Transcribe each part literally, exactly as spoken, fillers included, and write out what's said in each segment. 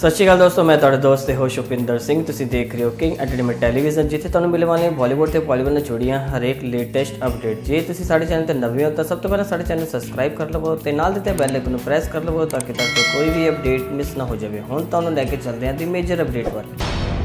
सत श्री अकाल दोस्तों, मैं तुहाडा दोस्त ते होस्ट शुपिंदर सिंह। तुसीं देख रहे हो किंग एंटरटेनमेंट टैलीविजन, जिथे तुहानूं मिलने वाले बॉलीवुड ते बॉलीवुड नाल जुड़ियां हर एक लेटेस्ट अपडेट। जे तुसीं साडे चैनल ते नवे हो तां सब तो पहलां साडे चैनल सबसक्राइब कर लवो ते नाल दित्ते बैल आइकन नूं प्रेस कर लवो ताकि तुहाडे कोई भी अपडेट मिस ना हो जाए। हुण तुहानूं लैके चलदे हां दी मेजर अपडेट वाल।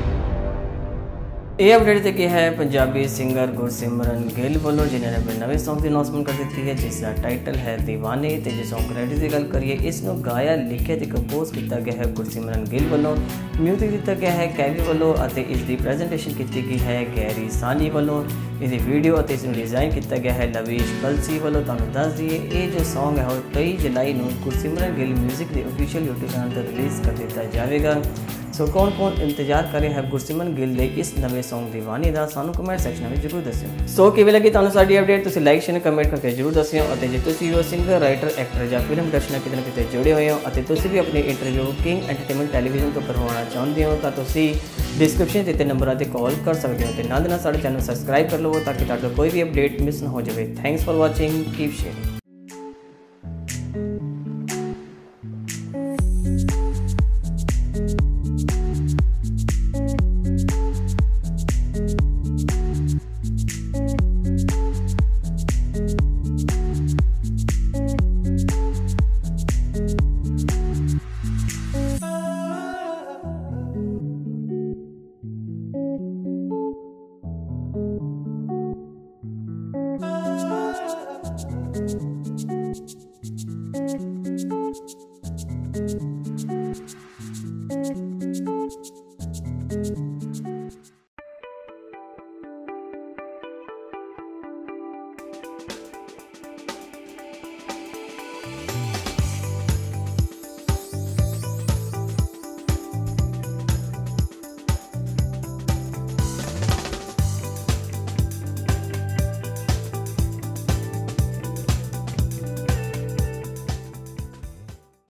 ये अपडेट ते है पंजाबी सिंगर गुरसिमरन गिल वालों, जिन्होंने अपने नवे सॉन्ग की अनाउंसमेंट कर दी है, जिसका टाइटल है दीवाने। तो जो सॉन्ग क्रेडिट की गल करिए, इसनों गाया लिखे तो कंपोज किया गया है गुरसिमरन गिल वालों। म्यूजिक दिता गया है कैवी वालों, इसकी प्रेजेंटेशन की गई है गैरी सानी वालों। इसकी वीडियो और इसमें डिज़ाइन किया गया है लवीश कलसी वालों। तुहानूं दस दिए ये जो सॉन्ग है वो तेईस जुलाई को गुरसिमरन गिल म्यूजिक के ऑफिशियल यूट्यूब चैनल पर रिलीज़ कर दिया जाएगा। सो कौन कौन इंतजार कर रहे हैं गुरसिमरन गिल के इस नवे सॉन्ग दीवानी का, सानू कमेंट सैक्शन में जरूर दस्सिओ। सो किवें लगी तुहानूं साडी अपडेट, तुसीं लाइक शेयर कमेंट करके जरूर दस्सिओ। और जे तुसीं हो सिंगर राइटर एक्टर या फिल्म इंडस्ट्री किते ना किते जुड़े हुए हो और तुसीं भी अपनी इंटरव्यू किंग एंटरटेनमेंट टैलीविजन तो करवाना चाहते हो तो तुसीं डिस्क्रिप्शन दिते नंबर पर कॉल कर सकते हो। तो नाल दे नाल साडे चैनल सबसक्राइब कर लो ताकि तुहाडा कोई भी अपडेट मिस ना हो जाए। Thanks for watching, keep sharing.